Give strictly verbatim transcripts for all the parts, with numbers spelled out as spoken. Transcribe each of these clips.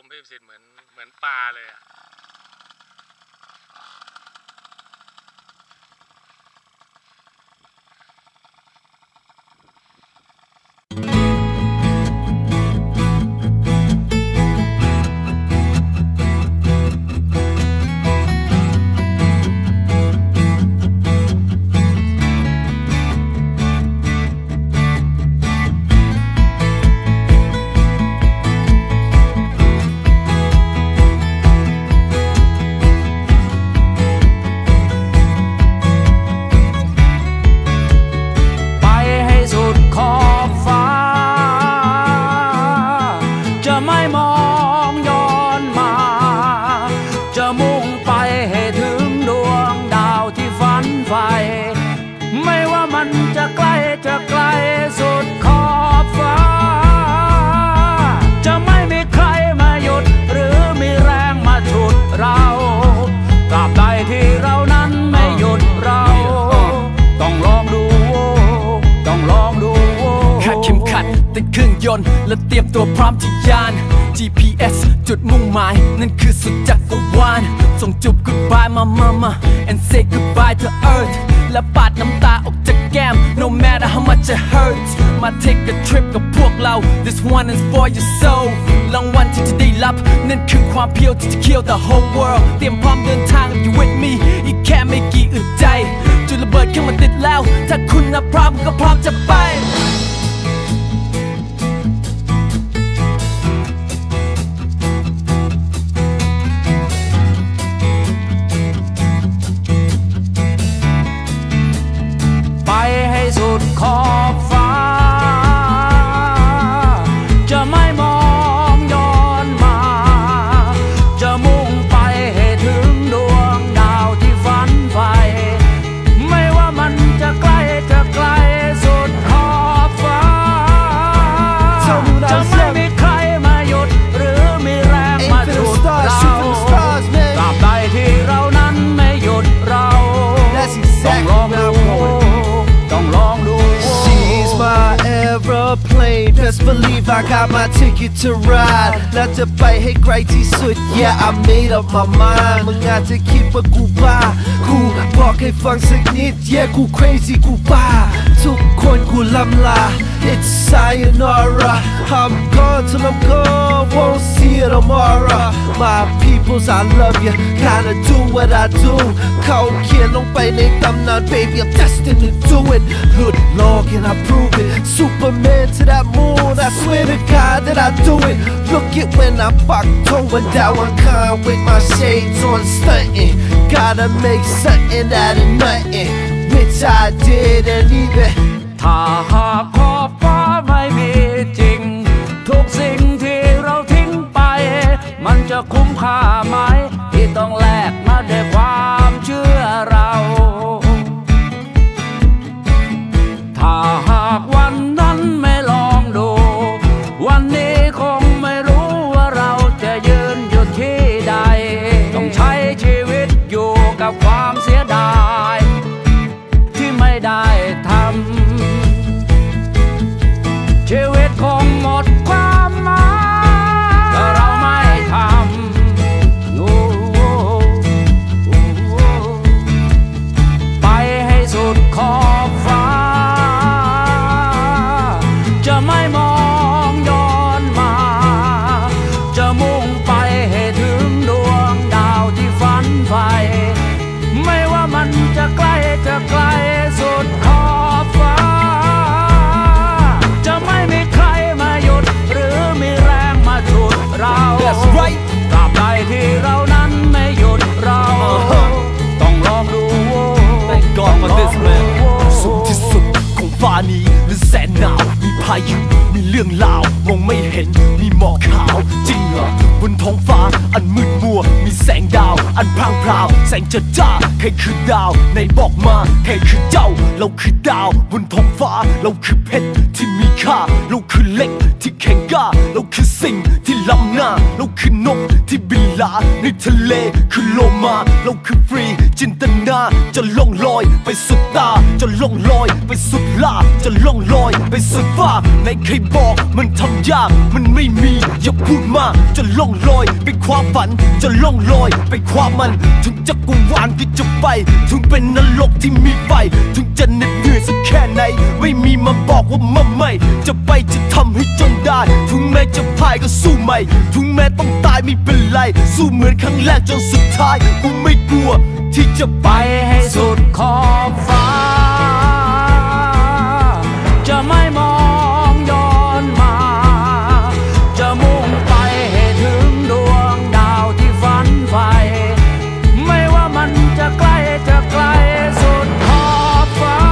มพี่สิทธิ์เหมือนเหมือนปลาเลยอะไม่ว่ามันจะไกลจะไกลสุดขอบฟ้าจะไม่มีใครมาหยุดหรือมีแรงมาฉุดเราตราบใดที่เรานั้นไม่หยุดเราต้องลองดูต้องลองดูคาดเข็มขัดติดเครื่องยนต์และเตรียมตัวพร้อมที่ยาน จี พี เอส จุดมุ่งหมายนั่นคือสุดจักรวาลส่งจูบ goodbye มามามา and say goodbye to earth และปาดน้ำตาออกจากแก้ม no matter how much it hurts มา take a trip กับพวกเรา this one is for your soul รางวัลที่จะได้รับนั่นคือความเพียวที่จะเคี่ยว the whole world เตรียมพร้อมเดินทาง you with me อีกแค่ไม่กี่อึดใจจุดระเบิดขึ้นมาติดแล้วถ้าคุณนะพร้อมก็พร้อมจะไปสุดขอบฟ้าจะไม่มองย้อนมาจะมุ่งไปให้ถึงดวงดาวที่ฝันใฝ่ไม่ว่ามันจะไกลจะไกลสุดขอบฟ้าจะไม่มีใครมาหยุดหรือมีแรงมาฉุดเราตราบใดที่เรานั้นไม่หยุดเราต้องลองดูต้องลองดู She's my aeroplane Best believe I got my ticket to ride แล้วจะไปให้ไกลที่สุด Yeah I made up my mind มึงอาจจะคิดว่ากูบ้ากูบอกให้ฟังสักนิด Yeah กู crazy กูบ้าทุกคนกูลำลา It's sayonara I'm gone till I'm gone Won't see you tomorrow My peoples I love you Gotta do what I do เขาเขียนลงไปในตำนาน Baby I'm destined to do it หลุดลอก and I prove it Superman to that moon I swear to God that I do it Look it when I fuck going down one kind with my shades on stunting Gotta make something out of nothing Which I did and even ถ้าหากขอบฟ้าไม่มีจริงทุกสิ่งที่เราทิ้งไปมันจะคุ้มค่าไหมที่ต้องแลกมาด้วยความเชื่อเราถ้าหากวันนั้นไม่ลองดูวันนี้คงไม่รู้ว่าเราจะยืนอยู่ที่ใดต้องใช้ชีวิตอยู่กับความเสียดายที่ไม่ได้ทำชีวิตคงหมดความหมายถ้าเราไม่ทำไปให้สุดขอบฟ้าจะไม่มองย้อนมาจะมุ่งไปให้ถึงดวงดาวที่ฝันใฝ่ไม่ว่ามันจะไกลจะไกลสุดขอบฟ้าจะไม่มีใครมาหยุดหรือมีแรงมาฉุดเราตราบใดที่เรานั้นไม่หยุดเราต้องลองดูต้องลองดูสุดที่สุดของฟ้านี้หรือแสนหนาวมีพายุมีเรื่องราวมองไม่เห็นมีหมอกขาวจริงเหรอบนท้องฟ้าอันมืดมัวมีแสงดาวอันพร่างพราวแสงจัดจ้าใครคือดาวในบอกมาใครคือเจ้าเราคือดาวบนท้องฟ้าเราคือเพชรที่มีค่าเราคือเหล็กที่แข็งกล้าเราคือสิ่งที่ล้ำหน้าเราคือนกที่บินลาในทะเลคือโลมาเราคือฟรีจินตนาจะล่องลอยไปสุดตาจะล่องลอยไปสุดลาจะล่องลอยไปสุดฟ้าในใครบอกมันทำยากมันไม่มีอย่าพูดมากจะล่องลอยไปความฝันจะล่องลอยไปความมันถึงจักรวาลที่จะไปถึงเป็นนรกที่มีไฟถึงจะเหน็ดเหนื่อยสักแค่ไหนไม่มีมาบอกว่ามันไม่จะไปจะทำให้จนได้ถึงแม้จะพ่ายก็สู้ใหม่ถึงแม้ต้องตายไม่เป็นไรสู้เหมือนครั้งแรกจนสุดท้ายกูไม่กลัวที่จะไปไปให้สุดขอบฟ้าจะไม่มองย้อนมาจะมุ่งไปให้ถึงดวงดาวที่ฝันใฝ่ไม่ว่ามันจะใกล้จะไกลสุดขอบฟ้า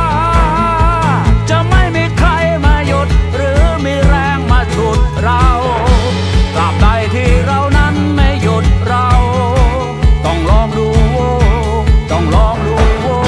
จะไม่มีใครมาหยุดหรือมีแรงมาฉุดเราตราบใดที่เรานั้นไม่หยุดเราต้องลองดูต้องลองดู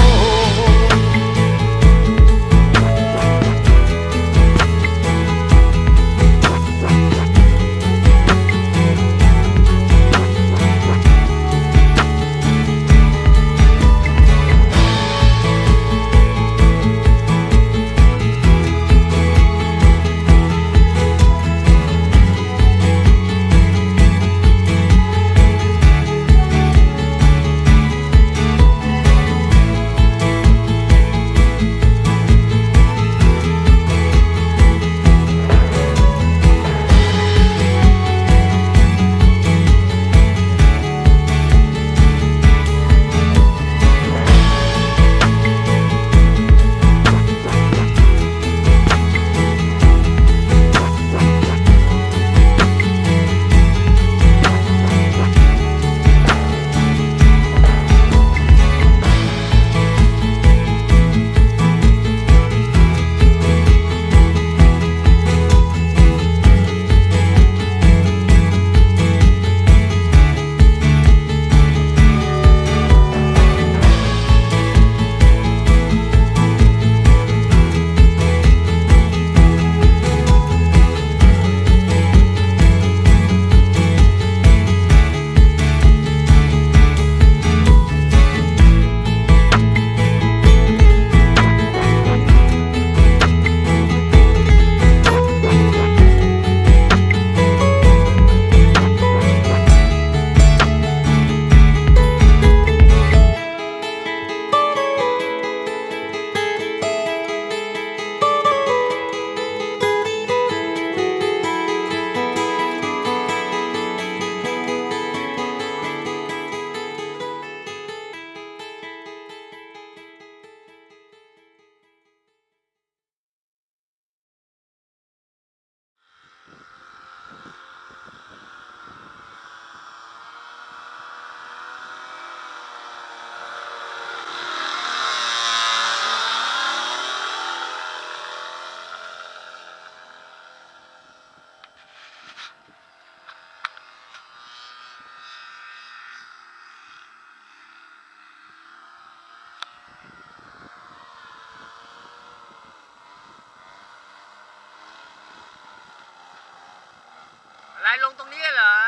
อะไรลงตรงนี้เหรอ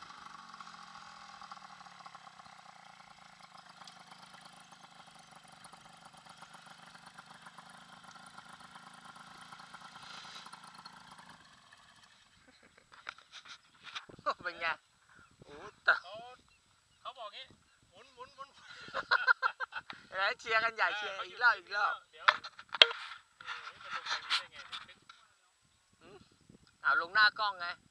เป็นไงโอ้แต่เขาเขาบอกงี้หมุนหมุนหมุนแล้วเชียร์กันใหญ่เชียร์อีกรอบอีกรอบเดี๋ยวเอาลงหน้ากล้องไง